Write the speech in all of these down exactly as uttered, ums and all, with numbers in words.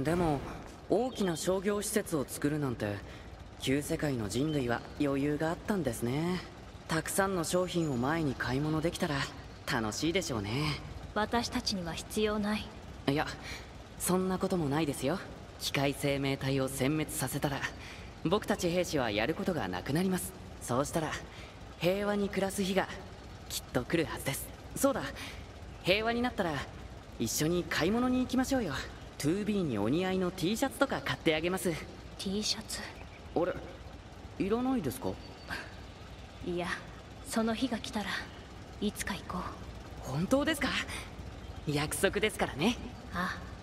でも大きな商業施設を作るなんて旧世界の人類は余裕があったんですね。たくさんの商品を前に買い物できたら楽しいでしょうね。 私たちには必要ない。 いや、そんなこともないですよ。機械生命体を殲滅させたら僕たち兵士はやることがなくなります。そうしたら平和に暮らす日がきっと来るはずです。そうだ、平和になったら一緒に買い物に行きましょうよ。 ツービー にお似合いの T シャツとか買ってあげます。 T シャツ？ あれ、いらないですか？ いや、その日が来たらいつか行こう。 本当ですか？約束ですからね。 ああ。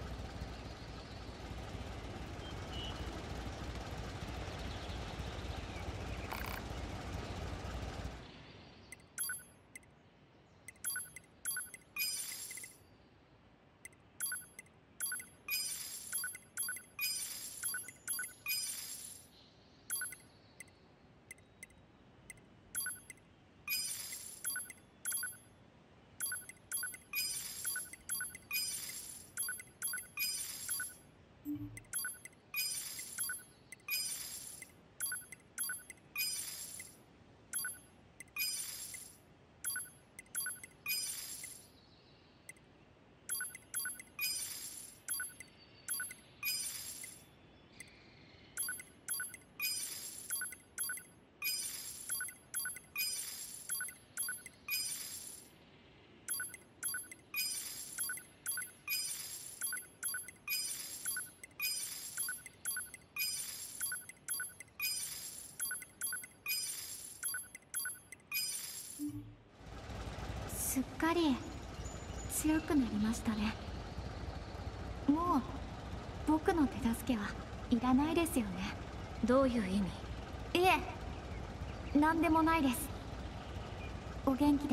すっかり強くなりましたね。もう僕の手助けはいらないですよね。 どういう意味？ いえ、何でもないです。お元気で。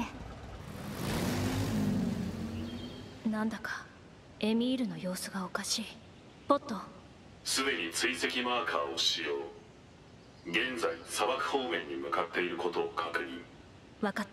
なんだかエミールの様子がおかしい。ポット、 すでに追跡マーカーを使用。現在砂漠方面に向かっていることを確認。 分かった。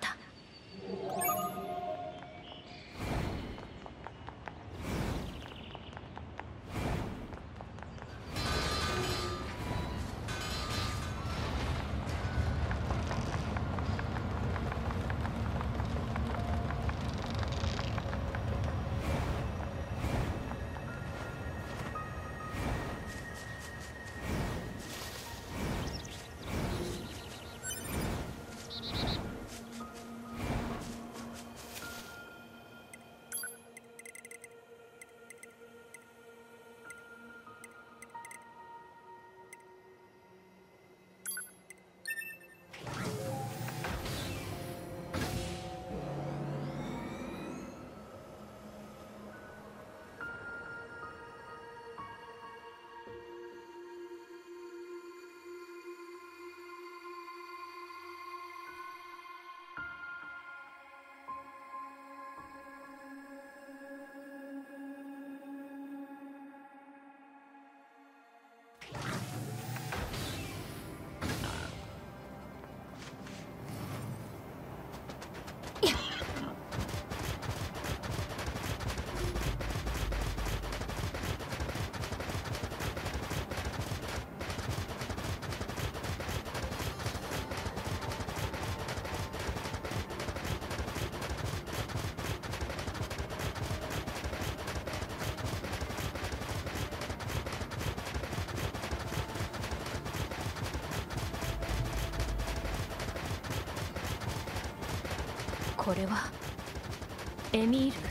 これはエミール。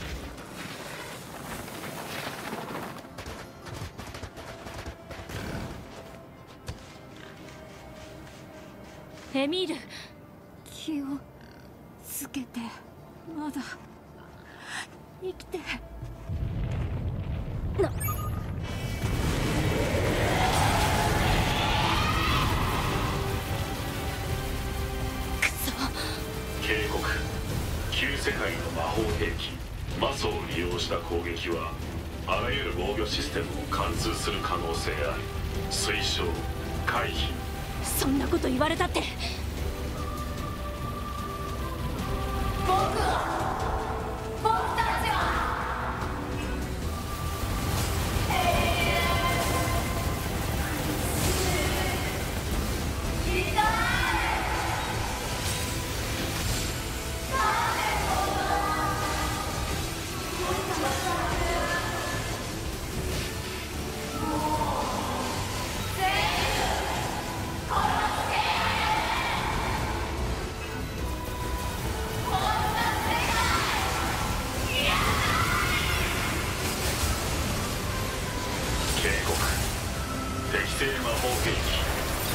エミール、 気をつけて。まだ生きて。 な警告。旧世界の魔法兵器魔素を利用した攻撃はあらゆる防御システムを貫通する可能性あり。推奨回避。 そんなこと言われたって。 僕は僕たちは永遠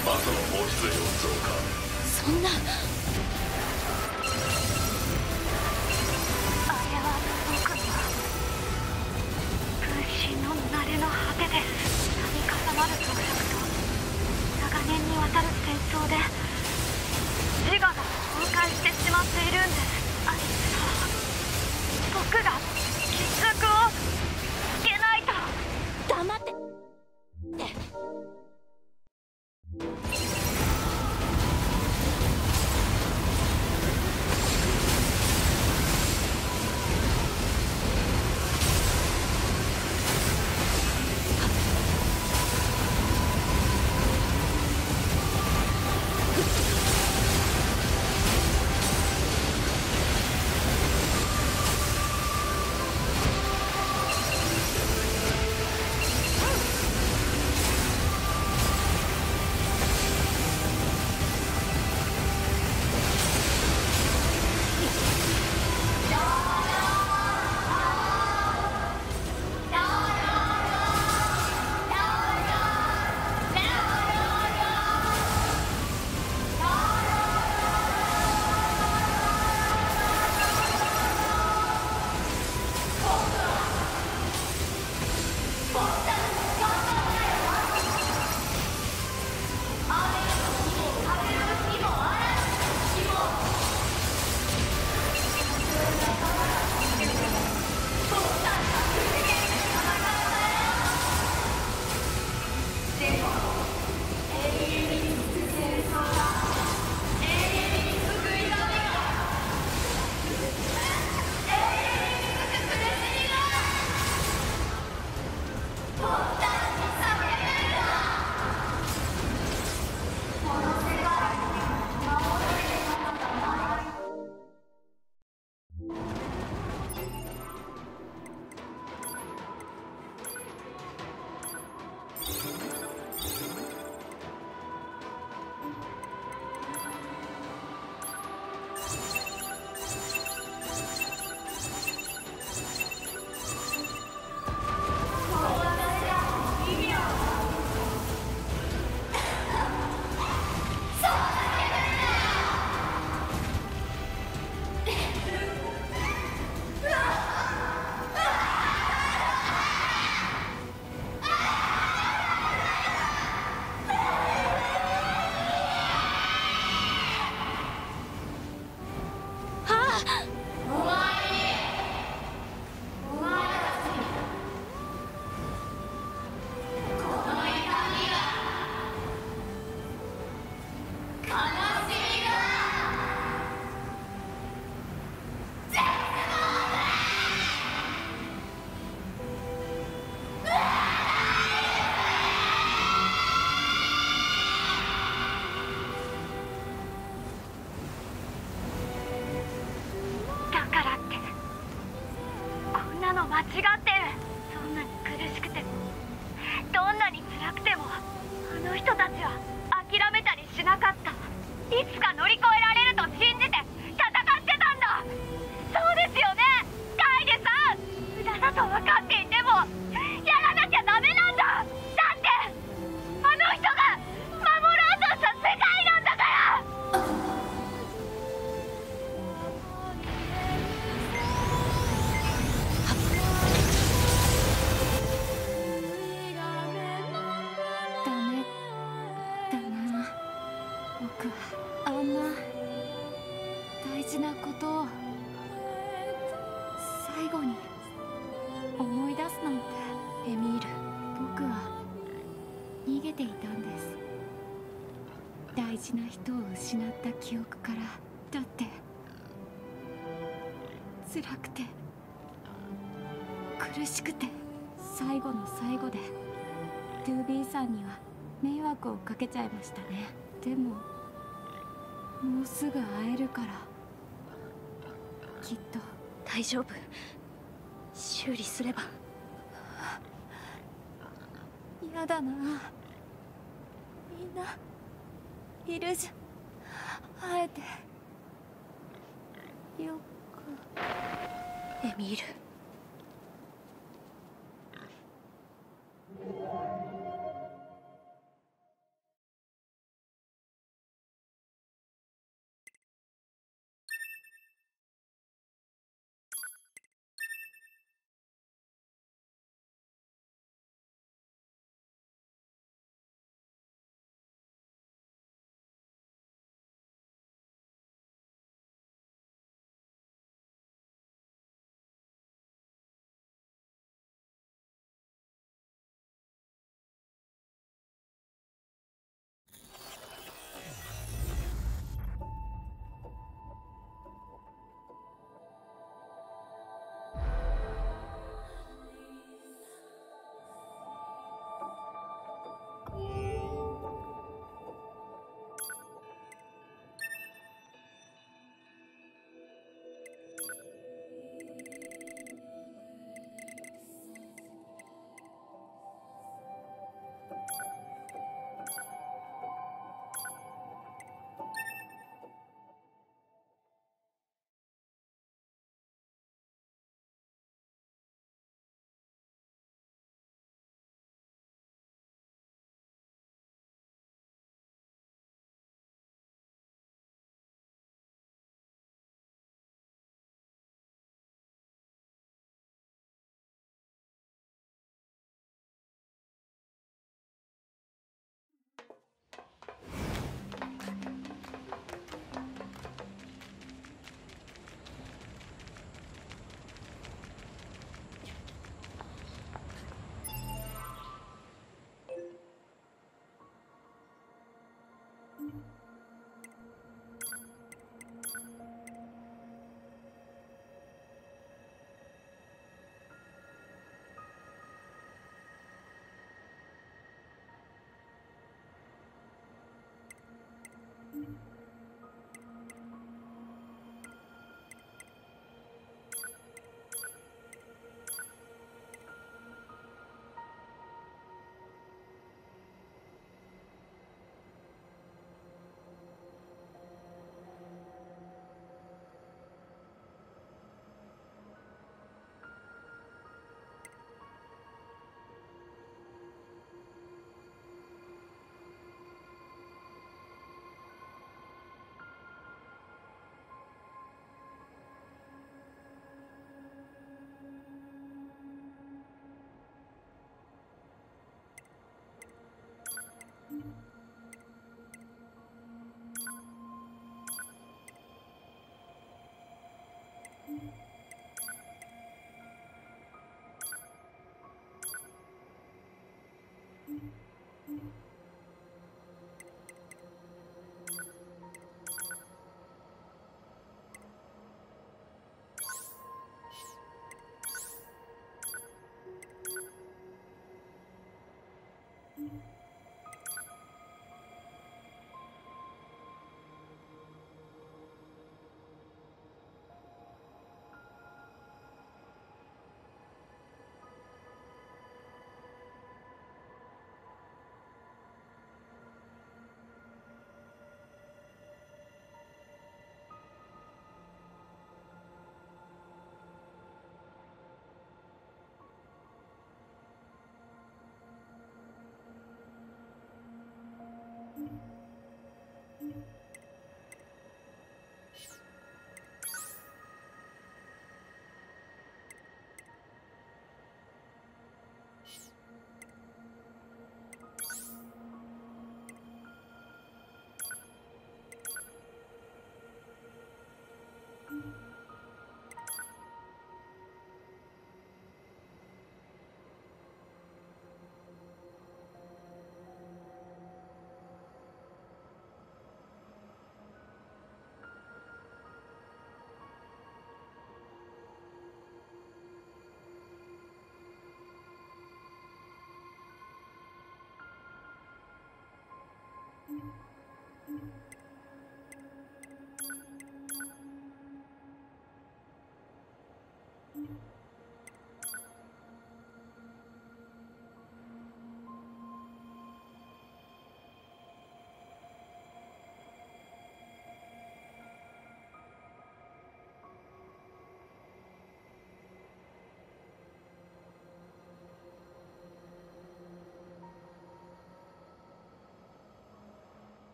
マソの放出量増加。 そんな。 あれは僕の分身の慣れの果てです。度重なる増殖と長年にわたる戦争で自我が崩壊してしまっているんです。あいつは僕が決着をつけないと。 黙ってって。 間違ってる。どんなに苦しくてもどんなに辛くてもあの人たちは諦めたりしなかった。いつか乗り越えられると信じて戦ってたんだ。そうですよね、カイデさん。無駄だと分かっていてもやらなきゃダメなんだ。だってあの人が守ろうとした世界なんだから。ダメだな。僕はあんな大事なことを最後に思い出すなんて。エミール、僕は逃げていたんです。大事な人を失った記憶から。だって辛くて苦しくて最後の最後でトゥービーさんには迷惑をかけちゃいましたね。でももうすぐ会えるからきっと。 大丈夫、修理すれば。 嫌だな。みんないるじゃん。会えてよく。 エミール。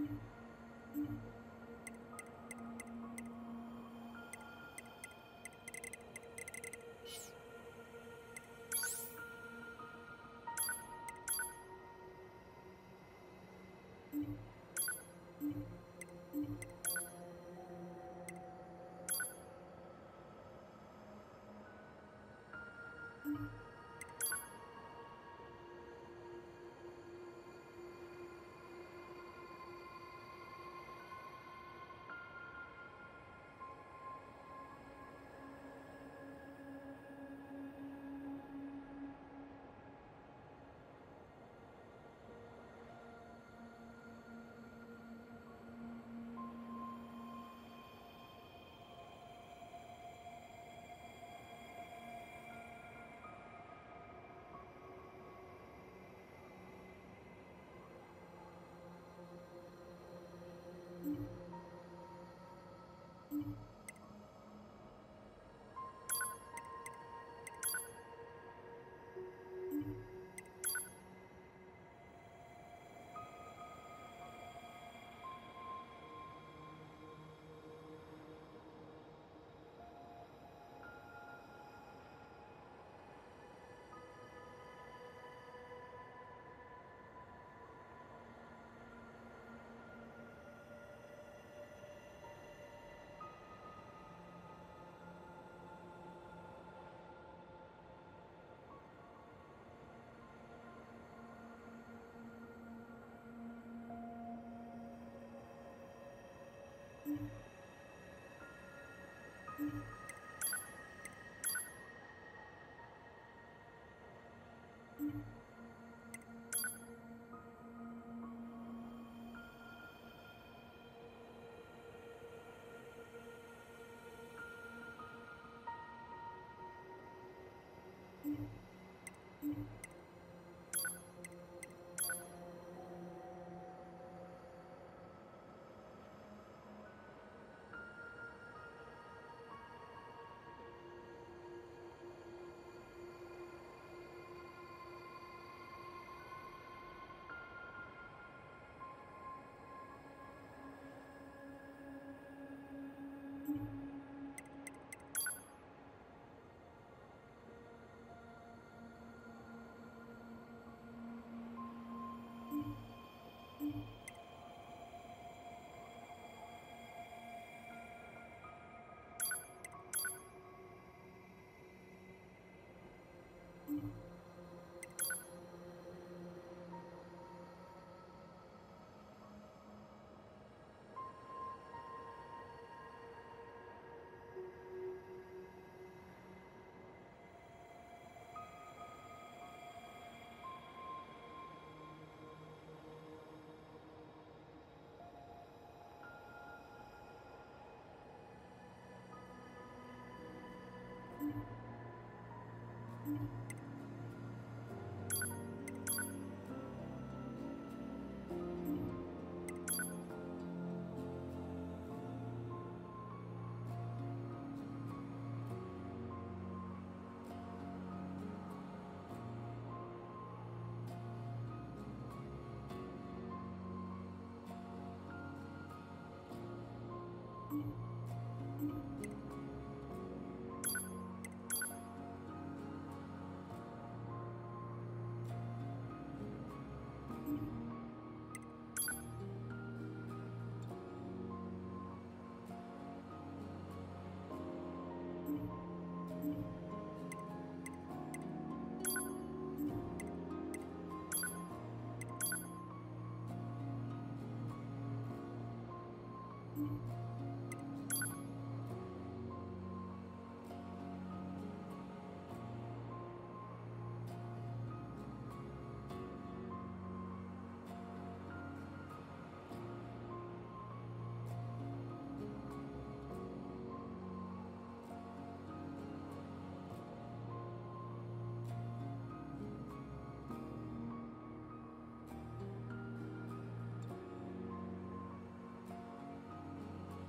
「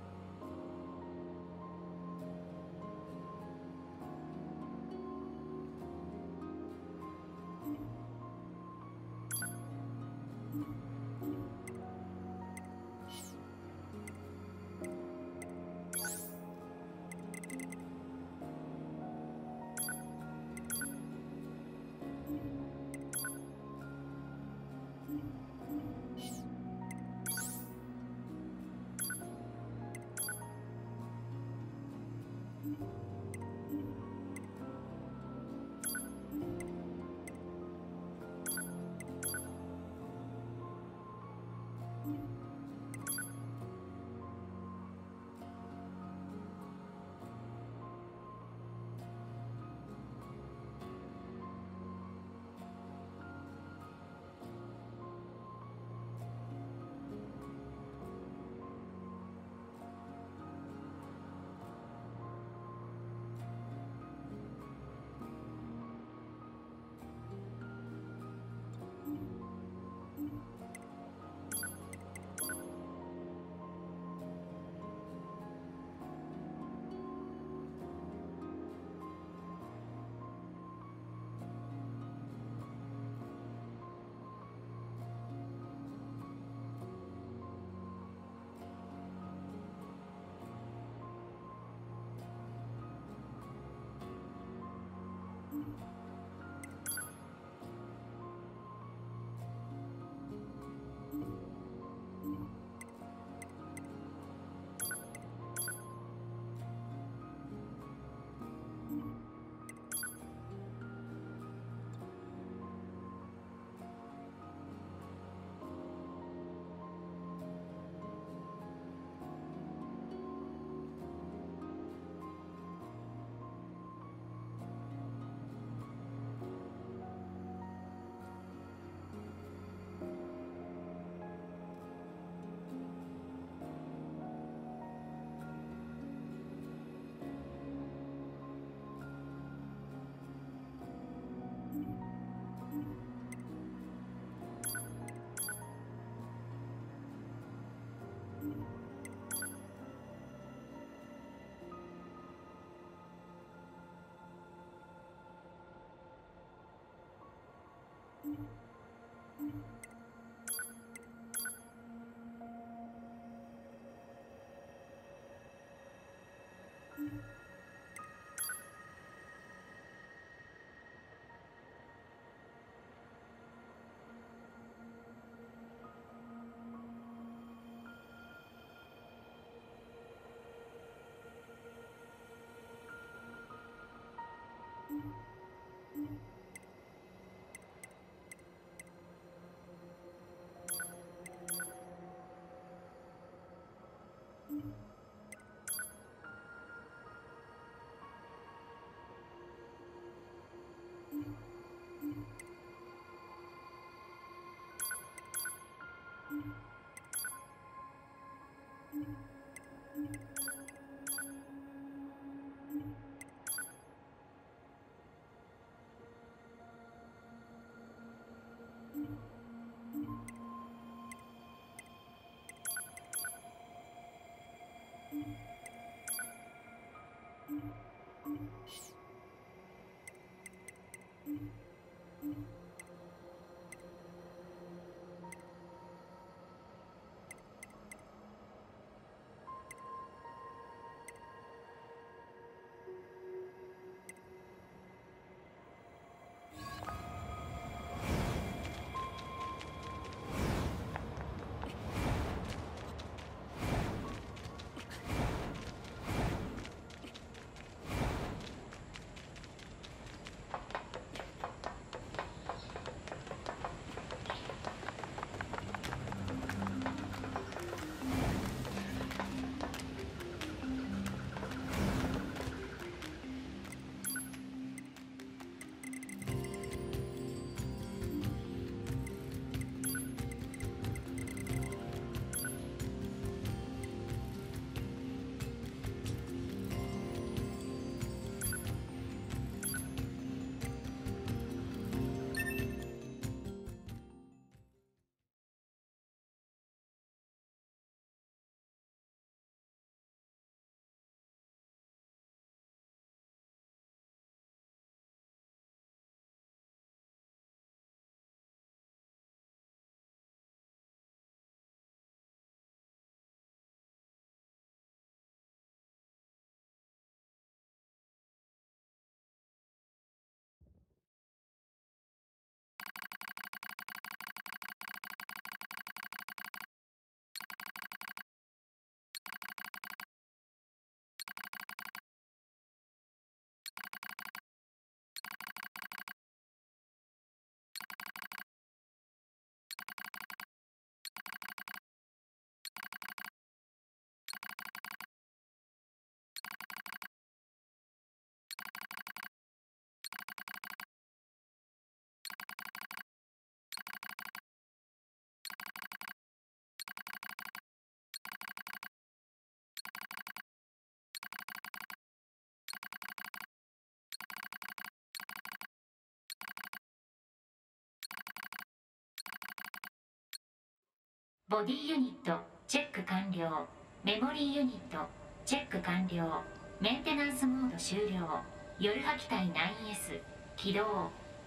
ボディユニットチェック完了。メモリーユニットチェック完了。メンテナンスモード終了。夜破機体 ナインエス 起動。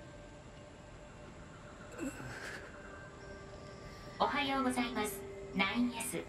おはようございます ナインエス。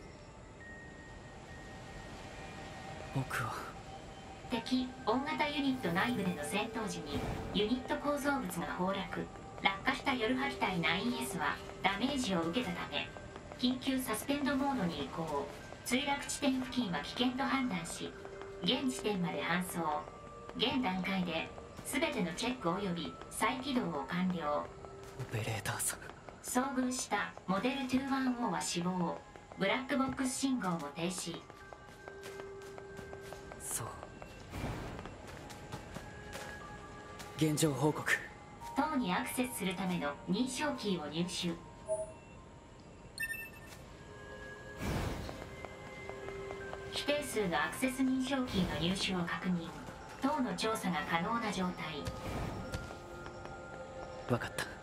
僕は敵大型ユニット内部での戦闘時にユニット構造物が崩落。落下した夜破機体 ナインエス はダメージを受けたため緊急サスペンドモードに移行。墜落地点付近は危険と判断し現地点まで搬送。現段階で全てのチェック及び再起動を完了。 オペレーターさん、 遭遇したモデルにじゅういちオーは死亡。ブラックボックス信号も停止。 そう。現状報告。 塔にアクセスするための認証キーを入手。規定数のアクセス認証キーの入手を確認。塔の調査が可能な状態。 分かった。